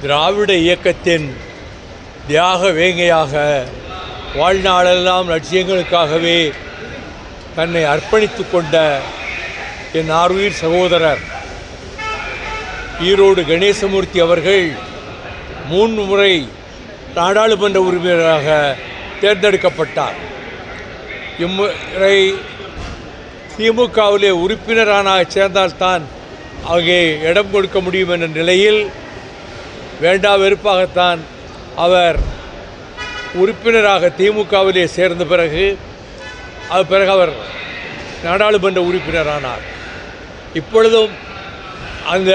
திராவிட இயக்கத்தின் தியாக வேங்கையாக வாழ்நாளெல்லாம் லட்சியங்களுக்காகவே தன்னை அர்ப்பணித்து கொண்ட என் ஆருயிர் சகோதரர் ஈரோடு கணேசமூர்த்தி அவர்கள் 3 முறை நாடாளுமன்ற உறுப்பினராக தேர்ந்தெடுக்கப்பட்டார். இம்முறை திமுகவிலே உறுப்பினரான சேர்ந்தால்தான் அங்கே இடம் கொடுக்க முடியும் என்ற நிலையில் வேண்டா வெறுப்பாகத்தான் அவர் உறுப்பினராக திமுகவிலே சேர்ந்த பிறகு அவர் நாடாளுமன்ற உறுப்பினரானார். இப்பொழுதும் அந்த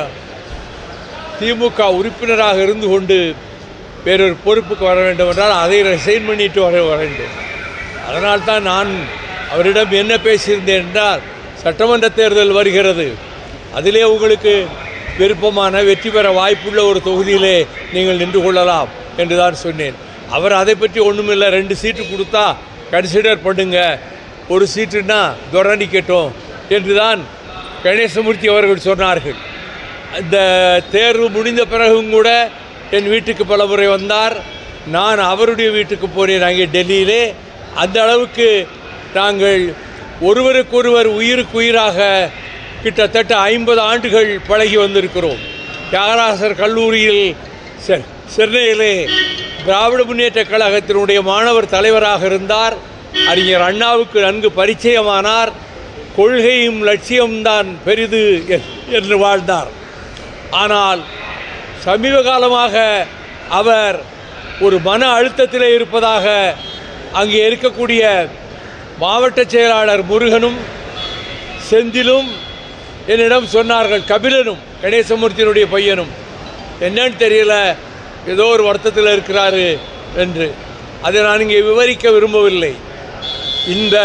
திமுக உறுப்பினராக இருந்து கொண்டு வேறொரு பொறுப்புக்கு வர வேண்டும் என்றால் அதை ரிசைன் பண்ணிட்டு வர வேண்டும். அதனால்தான் நான் அவரிடம் என்ன பேசியிருந்தேன் என்றால், சட்டமன்ற தேர்தல் வருகிறது, அதிலே உங்களுக்கு விருப்பமான வெற்றி பெற வாய்ப்புள்ள ஒரு தொகுதியிலே நீங்கள் நின்று கொள்ளலாம் என்று தான் சொன்னேன். அவர் அதை பற்றி ஒன்றுமில்லை, 2 சீட்டு கொடுத்தா கன்சிடர் பண்ணுங்க, 1 சீட்டுன்னா துரணிக்கட்டும் என்று தான் கணேசமூர்த்தி அவர்கள் சொன்னார்கள். இந்த தேர்வு முடிந்த பிறகும் கூட என் வீட்டுக்கு பல முறை வந்தார். நான் அவருடைய வீட்டுக்கு போனேன் அங்கே டெல்லியிலே. அந்த அளவுக்கு நாங்கள் ஒருவருக்கொருவர் உயிருக்கு உயிராக கிட்டத்தட்ட 50 ஆண்டுகள் பழகி வந்திருக்கிறோம். தியாகராசர் கல்லூரியில் சென்னையிலே திராவிட முன்னேற்ற கழகத்தினுடைய மாணவர் தலைவராக இருந்தார். அறிஞர் அண்ணாவுக்கு நன்கு பரிச்சயமானார். கொள்கையும் லட்சியம்தான் பெரிது என்று வாழ்ந்தார். ஆனால் சமீப காலமாக அவர் ஒரு மன அழுத்தத்திலே இருப்பதாக அங்கே இருக்கக்கூடிய மாவட்ட செயலாளர் முருகனும் செந்திலும் என்னிடம் சொன்னார்கள். கபிலனும் கணேசமூர்த்தியினுடைய பையனும் என்னன்னு தெரியல, ஏதோ ஒரு வருத்தத்தில் இருக்கிறாரு என்று. அதை நான் இங்கே விவரிக்க விரும்பவில்லை. இந்த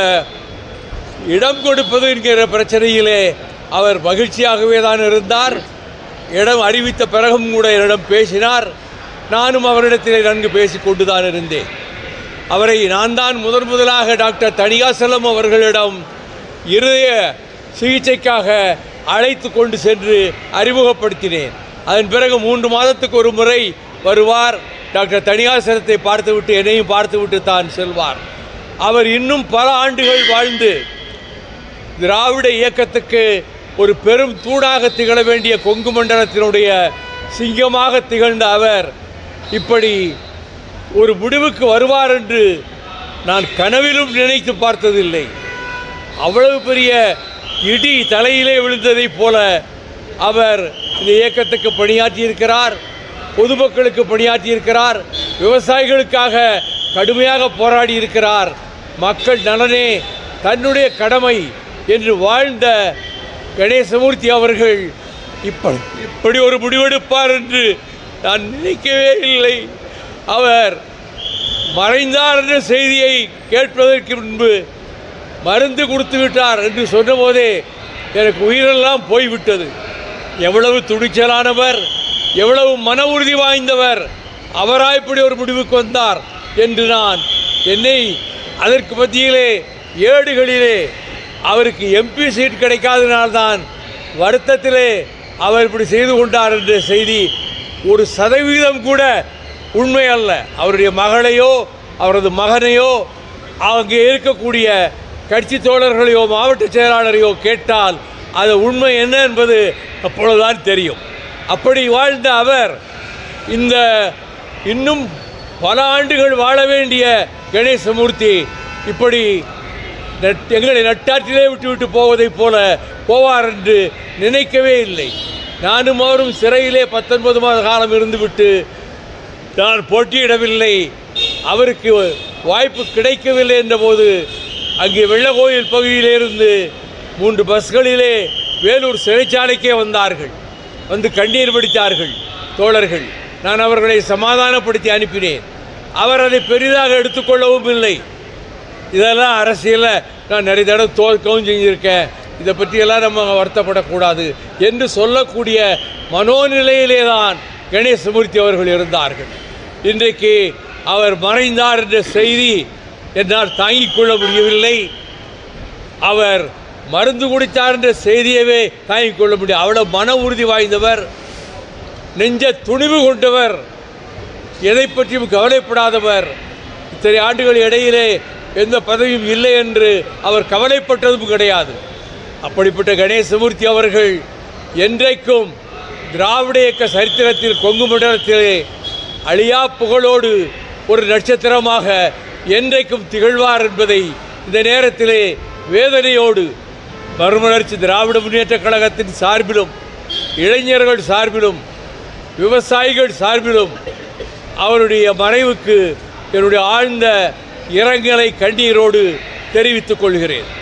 இடம் கொடுப்பது என்கிற பிரச்சனையிலே அவர் மகிழ்ச்சியாகவே தான் இருந்தார். இடம் அறிவித்த பிறகும் கூட என்னிடம் பேசினார். நானும் அவரிடத்திலே நன்கு பேசிக்கொண்டு தான் இருந்தேன். அவரை நான் தான் முதலாக டாக்டர் தணிகாசலம் அவர்களிடம் இருதய சிகிச்சைக்காக அழைத்து கொண்டு சென்று அறிமுகப்படுத்தினேன். அதன் பிறகு 3 மாதத்துக்கு ஒரு முறை வருவார். டாக்டர் தணிகாசலத்தை பார்த்துவிட்டு என்னையும் பார்த்துவிட்டு தான் செல்வார். அவர் இன்னும் பல ஆண்டுகள் வாழ்ந்து திராவிட இயக்கத்துக்கு ஒரு பெரும் தூணாக திகழ வேண்டிய கொங்கு மண்டலத்தினுடைய சிங்கமாக திகழ்ந்த அவர் இப்படி ஒரு முடிவுக்கு வருவார் என்று நான் கனவிலும் நினைத்து பார்த்ததில்லை. அவ்வளவு பெரிய இடி தலையிலே விழுந்ததைப் போல அவர் இந்த இயக்கத்துக்கு பணியாற்றியிருக்கிறார், பொதுமக்களுக்கு பணியாற்றியிருக்கிறார், விவசாயிகளுக்காக கடுமையாக போராடி இருக்கிறார். மக்கள் நலனே தன்னுடைய கடமை என்று வாழ்ந்த கணேசமூர்த்தி அவர்கள் இப்படி ஒரு முடிவெடுப்பார் என்று நான் நினைக்கவே இல்லை. அவர் மறைந்தார் என்ற செய்தியை கேட்பதற்கு முன்பு மருந்து கொடுத்து விட்டார் என்று சொன்னபோதே எனக்கு உயிரெல்லாம் போய்விட்டது. எவ்வளவு துணிச்சலானவர், எவ்வளவு மன உறுதி வாய்ந்தவர், அவராய் இப்படி ஒரு முடிவுக்கு வந்தார் என்று நான் என்னை அதற்கு மத்தியிலே ஏடுகளிலே அவருக்கு எம்பி சீட் கிடைக்காதனால்தான் வருத்தத்திலே அவர் இப்படி செய்து கொண்டார் என்ற செய்தி 1% கூட உண்மை அல்ல. அவருடைய மகளையோ அவரது மகனையோ அங்கே இருக்கக்கூடிய கட்சி தோழர்களையோ மாவட்ட செயலாளரையோ கேட்டால் அது உண்மை என்ன என்பது அப்பொழுதுதான் தெரியும். அப்படி வாழ்ந்த அவர் இந்த இன்னும் பல ஆண்டுகள் வாழ வேண்டிய கணேசமூர்த்தி இப்படி எங்களை நட்டாற்றிலே விட்டுவிட்டு போவதைப் போல போவார் என்று நினைக்கவே இல்லை. நானும் அவரும் சிறையிலே 19 மாத காலம் இருந்துவிட்டு நான் போட்டியிடவில்லை, அவருக்கு வாய்ப்பு கிடைக்கவில்லை என்றபோது அங்கே வெள்ளக்கோயில் பகுதியிலிருந்து 3 பஸ்களிலே வேலூர் சிறைச்சாலைக்கே வந்தார்கள். வந்து கண்ணீர் வடித்தார்கள் தோழர்கள். நான் அவர்களை சமாதானப்படுத்தி அனுப்பினேன். அவர் அதை பெரிதாக எடுத்துக்கொள்ளவும் இல்லை. இதெல்லாம் அரசியலில் நான் நிறைய தடவை தோற்கவும் செஞ்சுருக்கேன், இதை பற்றியெல்லாம் நம்ம வருத்தப்படக்கூடாது என்று சொல்லக்கூடிய மனோநிலையிலே தான் கணேசமூர்த்தி அவர்கள் இருந்தார்கள். இன்றைக்கு அவர் மறைந்தார் என்ற செய்தி என்னால் தாங்கிக் கொள்ள முடியவில்லை. அவர் மருந்து குடித்தார் என்ற செய்தியவே தாங்கிக் கொள்ள முடியும். அவ்வளோ மன உறுதி வாய்ந்தவர். நெஞ்ச துணிவு கொண்டவர், எதை பற்றியும் கவலைப்படாதவர். இத்தனை ஆண்டுகள் இடையிலே எந்த பதவியும் இல்லை என்று அவர் கவலைப்பட்டதும் கிடையாது. அப்படிப்பட்ட கணேசமூர்த்தி அவர்கள் என்றைக்கும் திராவிட இயக்க சரித்திரத்தில் கொங்கு மண்டலத்திலே அழியா புகழோடு ஒரு நட்சத்திரமாக என்றைக்கும் திகழ்வார் என்பதை இந்த நேரத்திலே வேதனையோடு மறுமலர்ச்சி திராவிட முன்னேற்றக் கழகத்தின் சார்பிலும், இளைஞர்கள் சார்பிலும், விவசாயிகள் சார்பிலும் அவருடைய மறைவுக்கு என்னுடைய ஆழ்ந்த இரங்கலை கண்ணீரோடு தெரிவித்துக் கொள்கிறேன்.